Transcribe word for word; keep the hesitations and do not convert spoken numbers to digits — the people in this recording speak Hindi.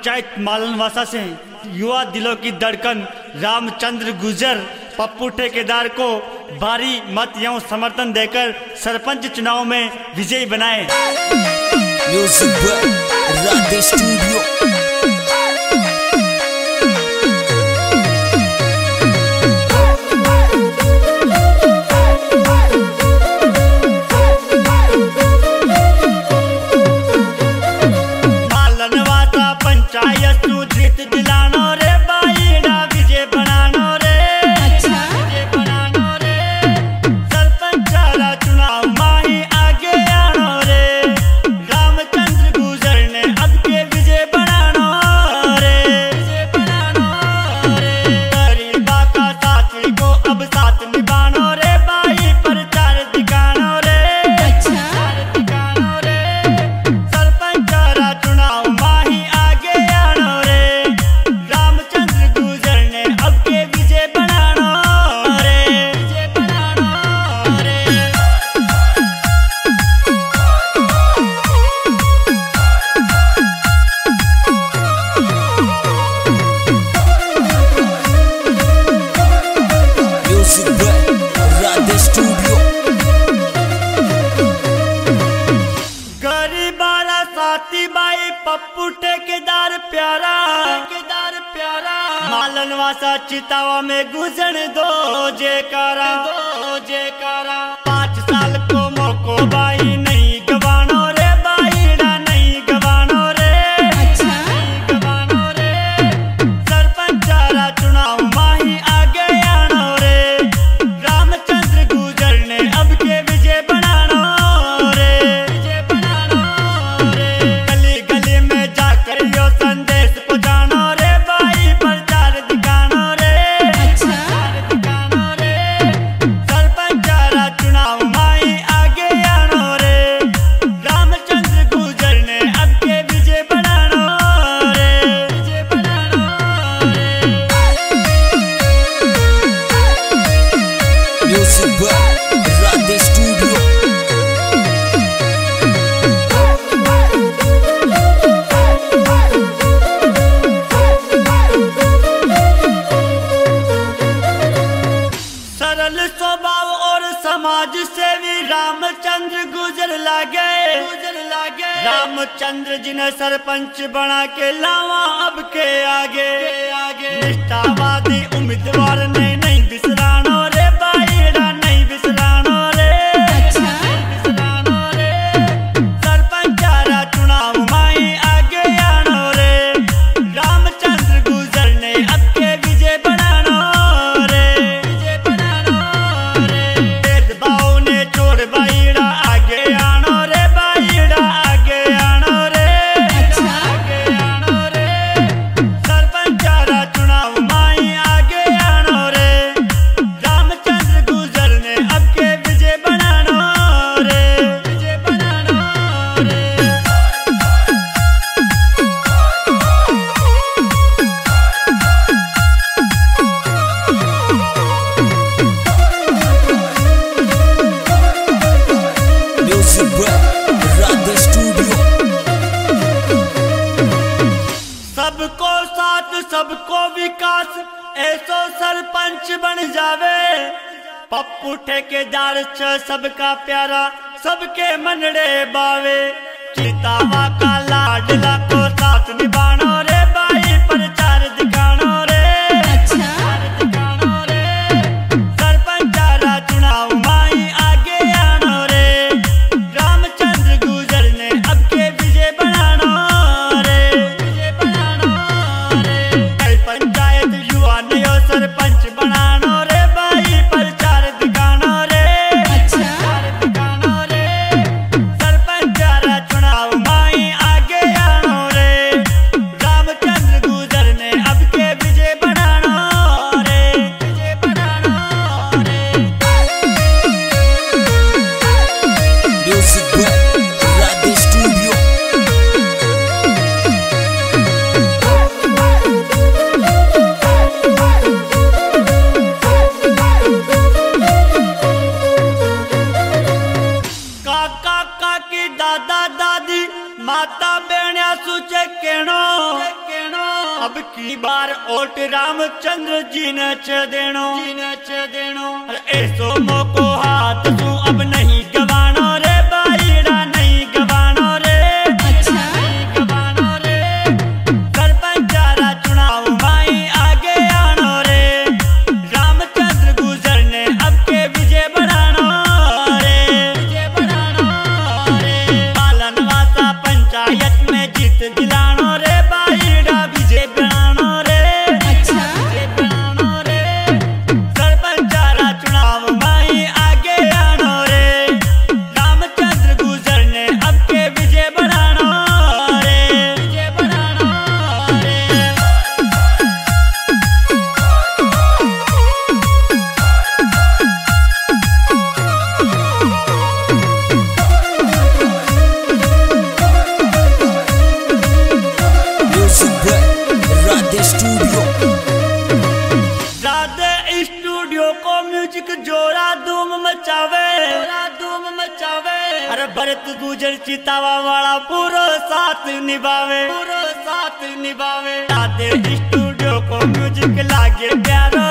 पंचायत मालनवासा से युवा दिलों की धड़कन रामचंद्र गुर्जर पप्पू ठेकेदार को भारी मत एवं समर्थन देकर सरपंच चुनाव में विजयी बनाए। Music Radhe studio. पप्पू ठेकेदार प्यारा ठेकेदार प्यारा मालनवासा चितावा में गुजर दो जेकारा दो जेकारा। पाँच साल को मौको बाई नहीं गवानो रे बाईड़ा नहीं गवानो रे अच्छा नहीं गवानो रे। सरपंचारा चुनाव माही आगे आनो रे रामचंद्र गुर्जर ने अब के विजय बनानो रे विजय बनानो रे। गली गली में जाकर यो संदेश पहुंचानो रे बाई प्रचार दिखानो रे प्रचार दिखानो रे। सरपंचारा चुनाव माही आगे आनो रे रामचंद्र गुर्जर ने अब के विजय बनानो रे विजय बनानो रे। Music Radhe studio. सरल स्वभाव और समाज सेवी रामचंद्र गुर्जर लागे गुर्जर लागे। रामचंद्र जी ने सरपंच बना के लावा अब के आगे आगे। निष्ठावादी उम्मीदवार ने नहीं बिसरानो रे बाईड़ा नहीं बिसरानो रे अच्छा नहीं बिसरानो रे। सरपंचारा चुनाव माही आगे आनो रे रामचंद्र गुर्जर ने अब के विजय बनानो रे विजय बनानो रे। भेदभाव ने छोड़ बाईड़ा आगे आनो रे बाईड़ा आगे आनो रे अच्छा आगे आनो रे। सरपंचारा चुनाव माही आगे आनो रे रामचंद्र गुर्जर ने अब के विजय बनानो रे विजय बनानो रे। Music Radhe studio. सबको साथ सबको विकास ऐसो सरपंच बन जावे। पप्पू ठेकेदार छ सबका प्यारा सबके मनड़े बावे। चितावा का लाडला को साथ निभानो रे बाई प्रचार दिखानो रे अच्छा दिखानो रे। सरपंचारा चुनाव माही आगे आनो रे रामचंद्र गुर्जर ने अब के विजय बनानो रे विजय बनानो रे। कई पंचायत युवा ने यो सरपंच बनानो रे बाई प्रचार दिखानो रे अच्छा दिखानो रे। सरपंचारा चुनाव माही आगे आनो रे काकी दादा दादी माता बेणिया सुचे केणो केणो अब की बार ओट रामचंद्र जी ने छ देणो जी ने छ देणो ऐसो मोको हाथ तू अब नहीं गवानो रे बाईड़ा नहीं गवानो रे अच्छा नहीं गवानो रे सरपंचारा चुनाव माई आगे आनो रे रामचंद्र गुजर ने अब के विजय बढ़ानो रे विजय बढ़ानो रे पालनवासा पंचायत में जीत दिलानो रे बाईड़ा विजय बढ़ानो रे अच्छा विजय बढ़ानो रे सरपंचारा चुनाव माई आगे आनो रे रामचंद्र गुजर ने अब के विजय बढ़ानो रे विजय बढ़ानो रे Music by Radhe Studio. Radhe studio को म्यूजिक जोरा धूम मचावे जोरा धूम मचावे अरे भरत गुजर चितावा वाला पूरा साथ निभावे पूरा साथ निभावे राधे स्टूडियो को म्यूजिक लागे प्यारो